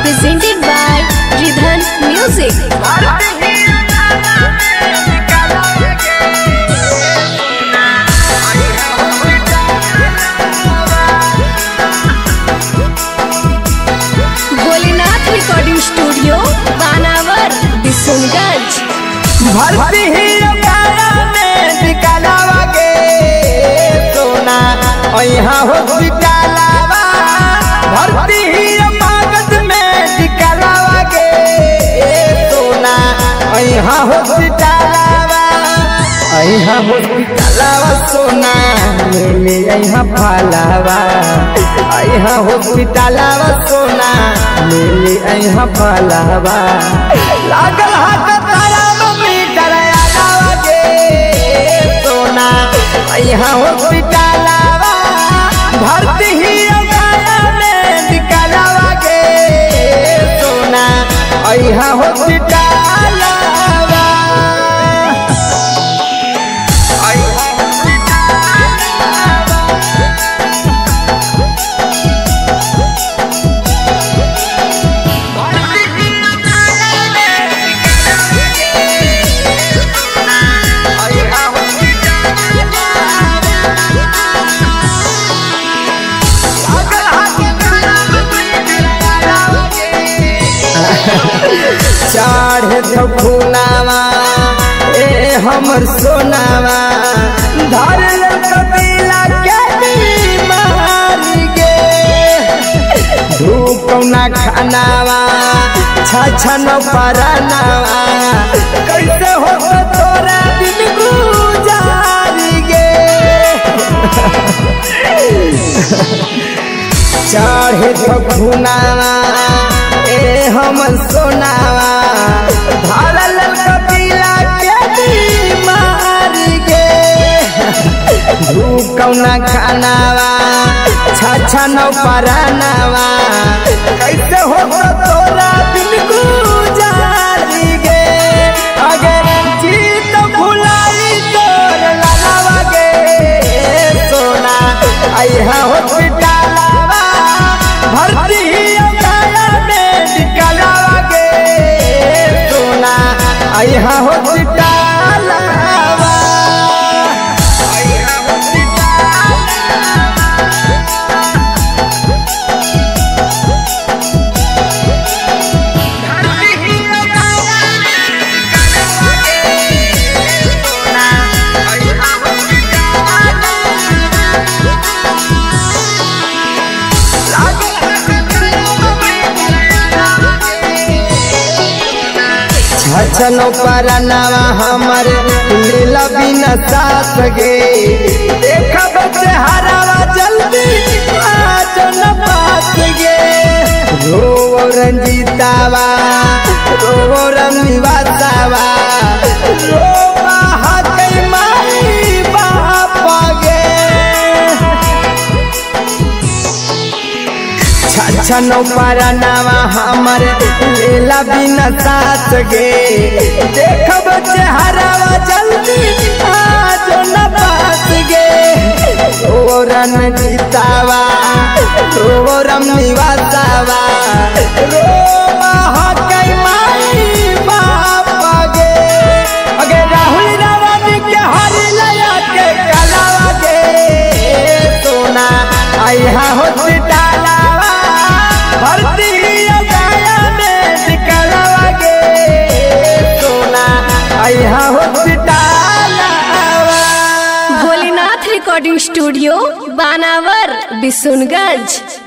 presented by Ridhan Music। Bholenath recording studio Banawar Bishunganj. भर्ती ही में निकालावा गे सोना यहाँ हॉस्पिटलवा भर्ती ही कागज में निकालावा गे सोना यहाँ हॉस्पिटलवा सोना मिले यहाँ फलावा यहाँ हॉस्पिटलवा सोना मिले यहाँ फलावा लागल हाथ यहाँ हॉस्पिटलवा भर्ती ही में निकालावा गे सोना यहाँ हॉस्पिटलवा चढ़े तो फूलावा ए हमर सोनावा धर कपिला के बीमारी गे धूप ना खानावा छछन परनावा कैसे हो तोरा दिन गुजारी गे चढ़े तो फूलावा हमर सोनावा धरल कपिला के बीमारी गे कौना खानावा छछन परनावा कैसे हो तोरा दिन गुजारी गे अगर जीत भुलाई तोर लालावा गे सोना यहाँ हॉस्पिटलवा भर्ती यहाँ हॉस्पिटलवा छछनो परनावा हमर लीला बिना साथ गे देखा बच्चे हरावा जल्दी आज न पास गे रो रंजीतावा रो रमिवासावा रो बाहक माई बापा गे छछनो परनावा हमर लीला बिना साथ गे देखब चेहरावा जल्दी आज न पास गे ओ रंजीतावा ओ रमिवासावा रो बाहक माई बापा गे अगे राहुल रावण के हरि लया के कलावा गे सोना यहाँ हॉस्पिटलवा भर्ती में निकालावा गे सोना यहाँ हॉस्पिटलवा। Bholenath recording studio Banawar Bishunganj.